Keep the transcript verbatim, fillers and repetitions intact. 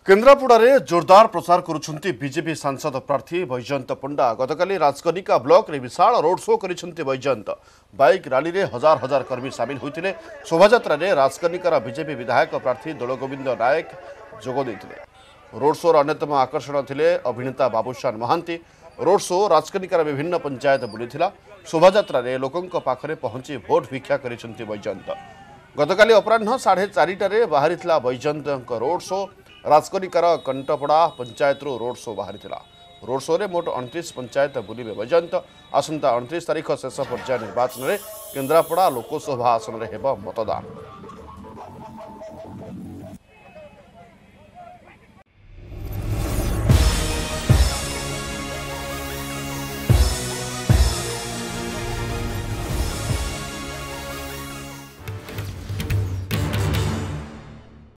केन्द्रापड़ा जोरदार प्रचार करुछंती बीजेपी सांसद प्रार्थी बैजयंत पंडा गतकाली राजकनिका ब्लॉक रे विशाल रोड शो करिछंती बैजयंत बाइक रैली रे हजार हजार कर्मी सामिल होइतिले। शोभायात्रा रे राजकनिकार बीजेपी विधायक प्रार्थी दलगोविंद नायक जोग देइतिले। रोड शो अन्यतम आकर्षण थिले अभिनेता बाबूशान महांती। रोड शो राजकनिकार विभिन्न पंचायत बुलीथिला। शोभायात्रा रे लोकंक पाखरे पहुंची भोट भिक्षा करिछंती बैजयंत। गतकाली अपराह्न साढ़े चारिटारे बाहरिथिला बैजयंतक रोड शो। राजकनिकार कंटपड़ा पंचायत रोड शो बाहरी रोड शो रे मोट उनतीस पंचायत बुलिबे बैजयंत। आसंता उनतीस तारीख शेष पर्याय निर्वाचन में केन्द्रापड़ा लोकसभा आसन में हेब मतदान।